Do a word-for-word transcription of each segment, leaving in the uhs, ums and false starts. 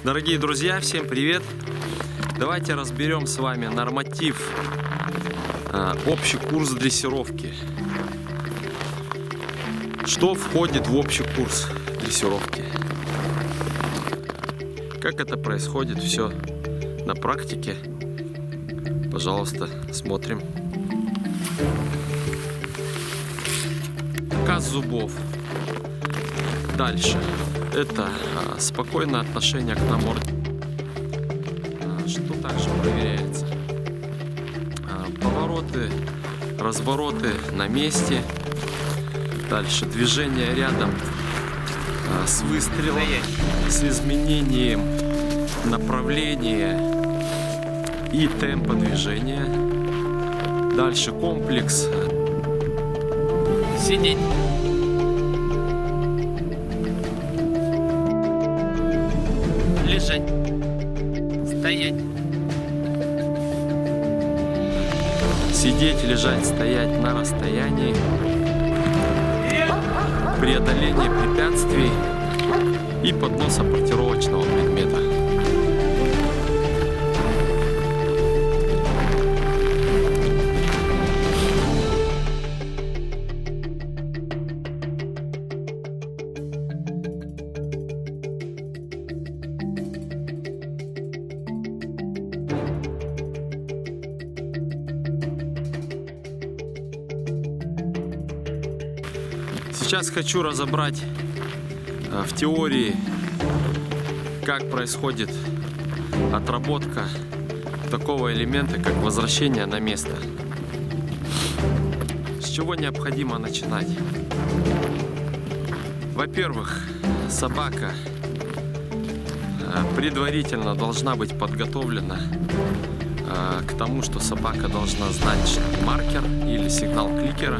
Дорогие друзья, всем привет! Давайте разберем с вами норматив, общий курс дрессировки. Что входит в общий курс дрессировки? Как это происходит все на практике? Пожалуйста, смотрим. Показ зубов. Дальше. Это а, спокойное отношение к наморднику. А, что также проверяется? А, повороты, развороты на месте. Дальше движение рядом а, с выстрелом, с изменением направления и темпа движения. Дальше комплекс. Сидеть. Лежать. Стоять. Сидеть, лежать, стоять на расстоянии. Преодоление препятствий и поднос сопортировочного предмета. Сейчас хочу разобрать в теории, как происходит отработка такого элемента, как возвращение на место. С чего необходимо начинать? Во-первых, собака предварительно должна быть подготовлена к тому, что собака должна знать маркер или сигнал кликера.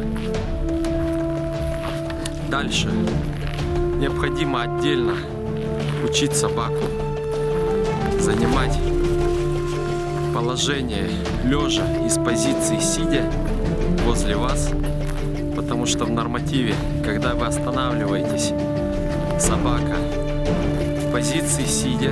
Дальше необходимо отдельно учить собаку занимать положение лежа из позиции сидя возле вас, потому что в нормативе, когда вы останавливаетесь, собака в позиции сидя,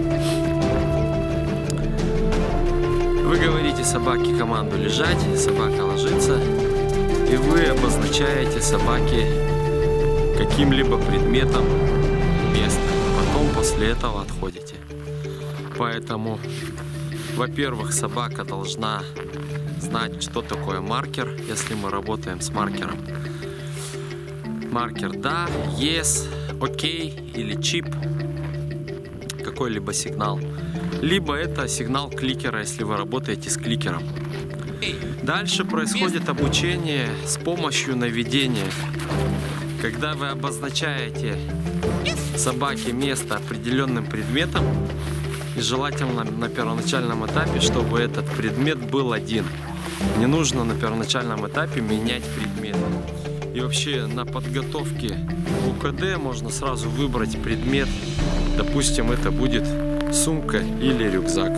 вы говорите собаке команду лежать, собака ложится, и вы обозначаете собаке каким-либо предметом место. Потом после этого отходите. Поэтому, во-первых, собака должна знать, что такое маркер, если мы работаем с маркером. Маркер да, yes, окей или чип. Какой-либо сигнал. Либо это сигнал кликера, если вы работаете с кликером. Дальше происходит обучение с помощью наведения. Когда вы обозначаете собаке место определенным предметом, и желательно на первоначальном этапе, чтобы этот предмет был один. Не нужно на первоначальном этапе менять предмет. И вообще на подготовке УКД можно сразу выбрать предмет. Допустим, это будет сумка или рюкзак.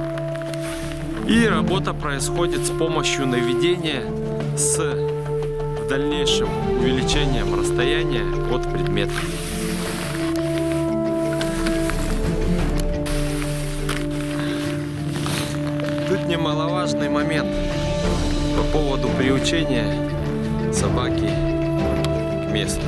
И работа происходит с помощью наведения с дальнейшим увеличением расстояния от предмета. Тут немаловажный момент по поводу приучения собаки к месту.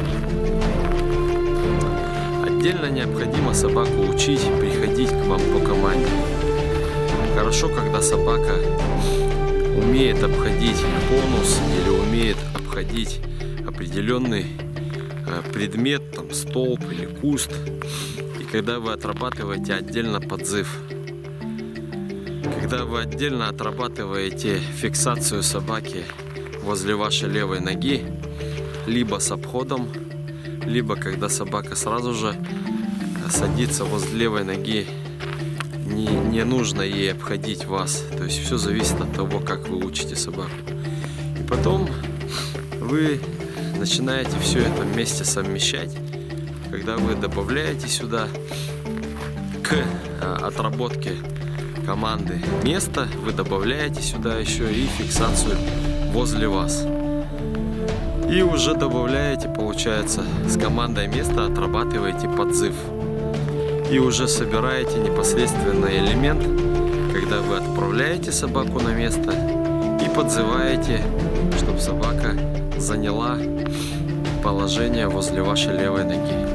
Отдельно необходимо собаку учить приходить к вам по команде. Хорошо, когда собака умеет обходить конус или умеет обходить определенный предмет, там столб или куст, и когда вы отрабатываете отдельно подзыв, когда вы отдельно отрабатываете фиксацию собаки возле вашей левой ноги, либо с обходом, либо когда собака сразу же садится возле левой ноги, не, не нужно ей обходить вас. То есть все зависит от того, как вы учите собаку. И потом вы начинаете все это вместе совмещать, когда вы добавляете сюда к отработке команды место, вы добавляете сюда еще и фиксацию возле вас. И уже добавляете, получается, с командой место отрабатываете подзыв. И уже собираете непосредственно элемент, когда вы отправляете собаку на место и подзываете, чтобы собака заняла положение возле вашей левой ноги.